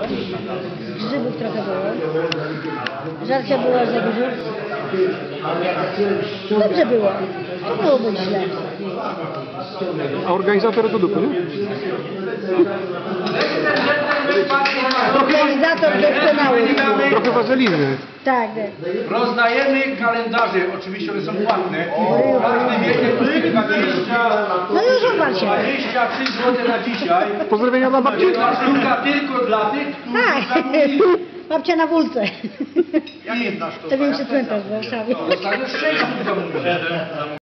Grzybów trochę było. Żarcia było aż za dużo. Dobrze było. To było być źle. A organizator to dupy, nie? Organizator doskonały. Trochę wazeliny. Tak. Rozdajemy kalendarze, oczywiście one są płatne. Każdy wiek 20, No już odwal się. 23 zł na dzisiaj. Pozdrowienia dla babci. Ta sztuka tylko dla tych, którzy Tak. zamówili. Babcia na wólce. Jak jedna sztuka? To większy cmentarz w Warszawie. Zostanie 6 sztuk zamówione.